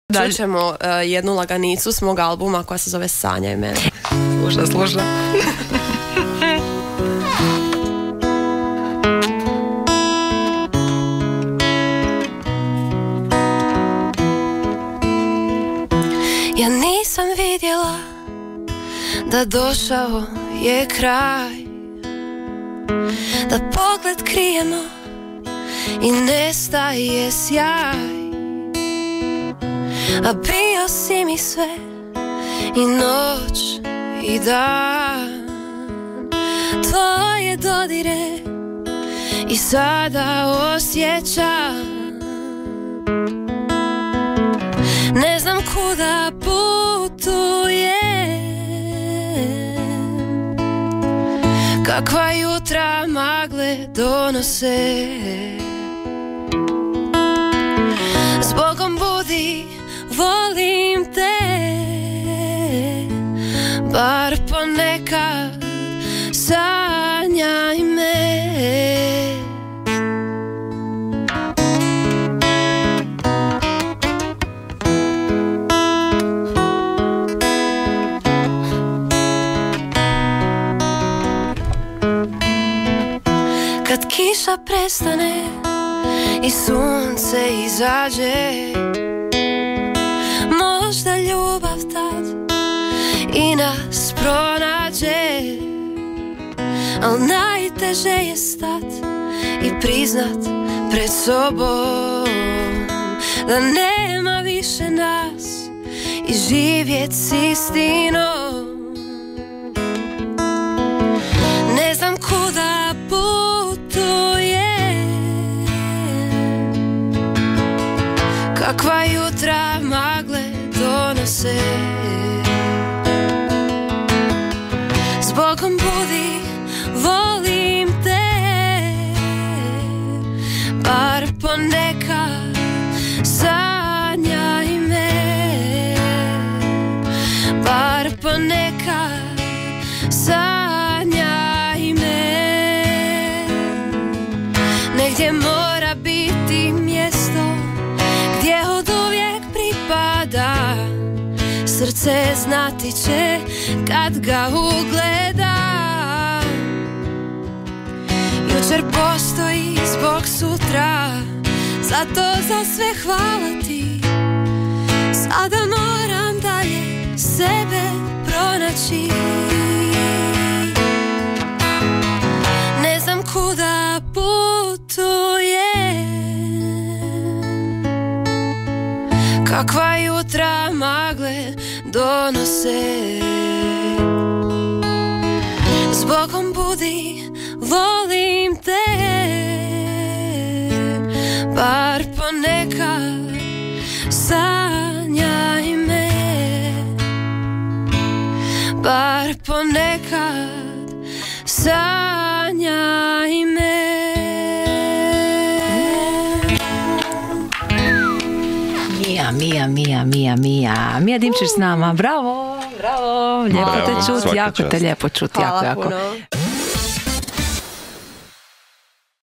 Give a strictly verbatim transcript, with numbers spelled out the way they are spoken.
Čućemo uh, jednu laganicu s mog albuma koja se zove Sanjaj mene. Sluša, sluša. Ja nisam vidjela da došao je kraj, da pogled krijemo i nestaje sjaj. A bio si mi sve, i noć i dan, tvoje dodire i sada osjećam. Ne znam kuda putujem, kakva jutra magle donose. Zbogom budi, volim te, bar ponekad sanjaj me. Kad kiša prestane i sunce izađe, možda ljubav tad i nas pronađe. Al najteže je stat i priznat pred sobom da nema više nas i živjet s istinom. Ne znam kuda putujem, kakva jutra magle donose. Zbogom budi, volim te, bar ponekad sanjaj me, bar ponekad sanjaj me. Negdje mora biti mjesto gdje od uvijek pripada, srce znati će kad ga ugleda. Jučer postoji zbog sutra, zato za sve hvala ti. Sada moram dalje sebe pronaći. Ne znam kuda putujem, kakva jutra magle donose. Zbogom budi, volim te, bar ponekad sanjaj me, bar ponekad sanjaj me. Mija, Mija, Mija, Mija, Mija. Mija Dimčić s nama, bravo, bravo, lijepo te čuti, jako te lijepo čuti, jako, jako.